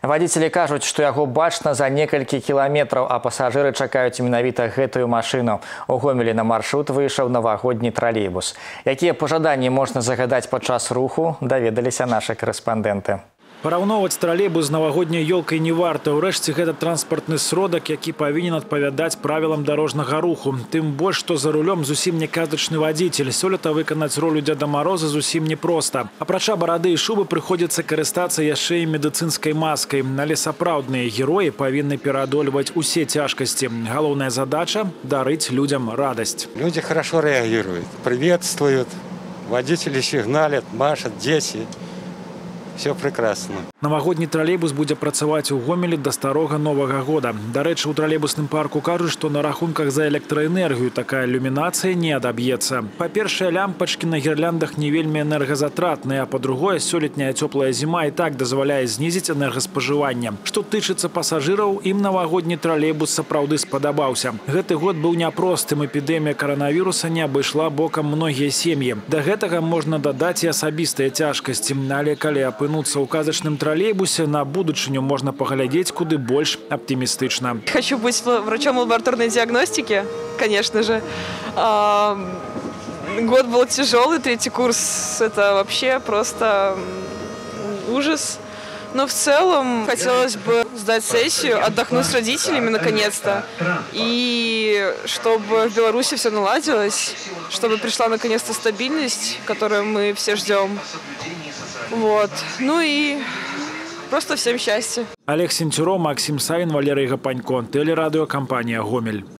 Вадзіцелі кажуць, што яго бачна за некалькі кіламетраў, а пасажыры чакаюць менавіта гэтую машыну. У Гомелі на маршрут выйшаў навагодні тралейбус. Якія пажаданні можна загадаць падчас руху, даведаліся нашы корэспандэнты. Параўноўваць тралейбус з навагодняй ёлкай не варта. Урэшце, гэта транспартны сродак, які павінен адпавядаць правілам дарожнага руху. Тым больш, што за рулём зусім не казачны вадзіцель. Сёлета выканаць ролю Дзеда Мороза зусім непроста. Апрача барады і шубы прыходзіцца карыстацца яшчэ і медыцынскай маскай. Але сапраўдныя героі павінны пераадольваць усе цяжкасці. Галоўная задача – дарыць людзям радасць. Люди хорошо реагируют, приветствуют, водители сигналят, машут, дети. Все прекрасно. Навагодні тралейбус будзе працаваць у Гомелі да старога Новага года. Дарэчы, у тралейбусным парку кажуць, што на рахунках за электраэнергію такая ілюмінацыя не адаб'ецца. Па-першае, лямпачкі на гірляндах не вельмі энергазатратныя, а па-другое, сёлетняя цёплая зіма і так дазваляе знізіць энергаспажыванне. Што тычыцца пасажыраў, ім навагодні тралейбус сапраўды спадабаўся. Гэты год быў няпростым, эпідэмія каранавіруса не абышла бокам многія сем'і. Да гэтага можна дадаць і асабістыя цяжкасці, але калі апынуцца ў казачным троллейбусе, на будучыню можно поглядеть куды больше оптимистично. Хочу быть врачом лабораторной диагностики, конечно же. Год был тяжелый, 3-й курс – это вообще просто ужас. Но в целом хотелось бы сдать сессию, отдохнуть с родителями наконец-то. И чтобы в Беларуси все наладилось, чтобы пришла наконец-то стабильность, которую мы все ждем. Вот. Ну и просто всем счастья. Олег Сентюро, Максим Савин, Валерий Гапанько. Телерадиокомпания «Гомель».